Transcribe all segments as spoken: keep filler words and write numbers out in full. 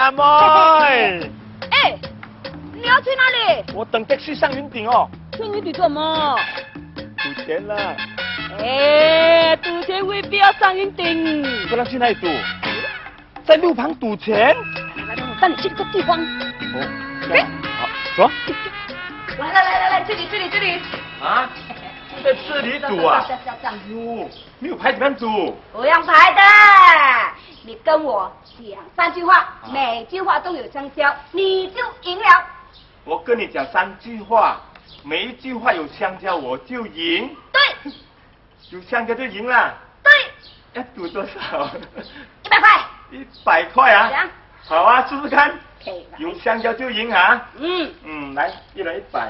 阿妹。 哎，你要去哪里？ 我等的士上云顶哦。 上云顶做什么？ 赌钱啦。 哎，赌钱未必要上云顶。 不然去哪里赌？在路旁赌钱。 来来来，我带你去这个地方。 哦，这样好，走。 来来来来来，这里这里这里。 啊？在这里赌啊？哟，没有牌怎么样赌？ 不用牌的，你跟我讲三句话，每句话都有香蕉，你就赢了。 我跟你讲三句话，每一句话有香蕉我就赢。 对。 有香蕉就赢了。 对。 要赌多少？ 一百块。 一百块啊？ 行。 好啊，试试看。 可以了。 有香蕉就赢啊。 嗯。 嗯，来，一人一百。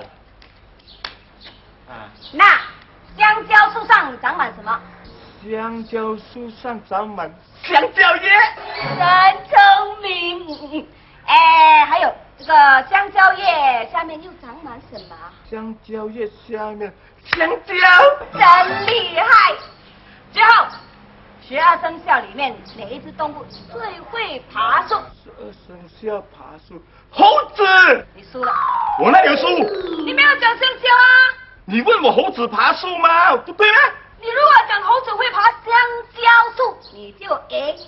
啊。 那香蕉树上长满什么？ 香蕉树上长满香蕉叶。 真聪明。哎，还有这个香蕉叶下面又长满什么？ 香蕉叶下面香蕉。 真厉害。最后，十二生肖里面哪一只动物最会爬树？ 十二生肖爬树，猴子。 你输了。 我哪有输？ 你没有讲香蕉啊。 你问我猴子爬树吗？不对吗？ 你如果讲猴子会爬香蕉树，你就赢。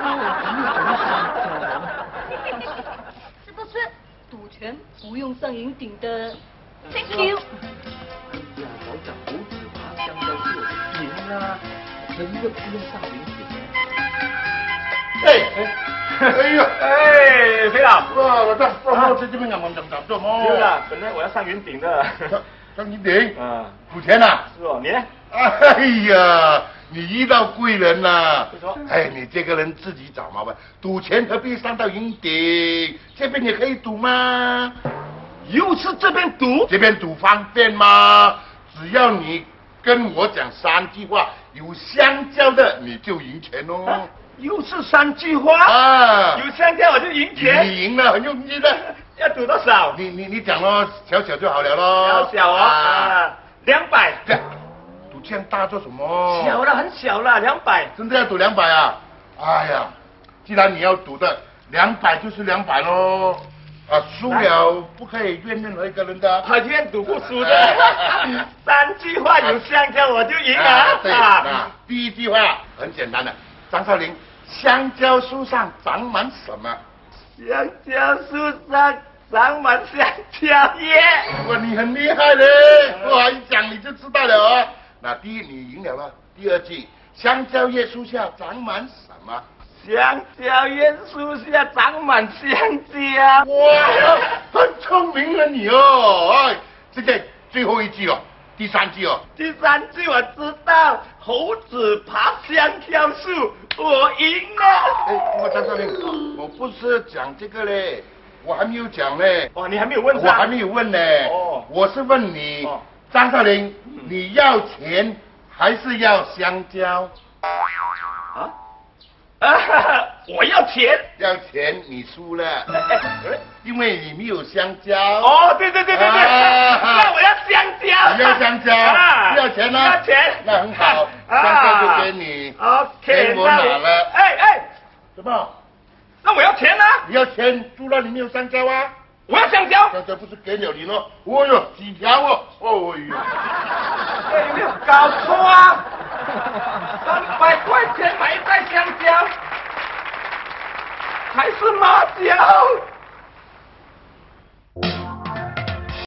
是不是？赌钱不用上云顶的。Thank you。 哎呀，我讲猴子爬香蕉树赢啊，真的不用上云顶。 哎哎，哎呀， 哎，飞老， 哇，我这做梦在这边干嘛？怎么做梦？ 对了，本来我要上云顶的。 上云顶？ 嗯， 赌钱呐？ 是哦，你呢？ 哎呀，你遇到贵人了。 为什么？ 哎，你这个人自己找麻烦，赌钱何必上到云顶？这边也可以赌吗？ 又是这边赌？ 这边赌方便吗？只要你跟我讲三句话，有香蕉的你就赢钱哦。 啊、又是三句话啊！ 有香蕉我就赢钱。 你赢了，很容易的。 要赌多少？ 你你你讲咯，小小就好了咯。 小小哦，啊，两百。 赌这样大做什么？ 小了，很小了，两百。 真的要赌两百啊？哎呀，既然你要赌的，两百就是两百咯。啊，输了不可以怨任何一个人的。 他愿赌不输的。三句话有香蕉我就赢了。 啊，对啊。第一句话很简单的，张少林，香蕉树上长满什么？ 香蕉树上长满香蕉叶。 哇，你很厉害嘞！哇，一讲你就知道了啊。那第一你赢了了。第二句，香蕉叶树下长满什么？ 香蕉叶树下长满香蕉。 哇，很聪明了你哦！哎，这个最后一句哦，第三句哦。 第三句我知道，猴子爬香蕉树，我赢了。 哎，我张少林，我不是讲这个嘞，我还没有讲嘞。 哦，你还没有问我还没有问呢。哦，我是问你，哦、张少林，嗯、你要钱还是要香蕉？ 啊？啊！我要钱， 要钱你输了，哎哎，因为你没有香蕉。 哦，对对对对对，那我要香蕉。 你要香蕉，啊、要钱呢？ 要钱， 那很好，香蕉就给你。 OK， 给我拿了。 哎哎， 什么？ 那我要钱呢？ 你要钱，输了你没有香蕉啊？ 我要香蕉。 香蕉不是给了你了？哦哟，几条哦？哦哟， 哎，有没有搞错啊？三百块钱买一袋香蕉，还是麻椒？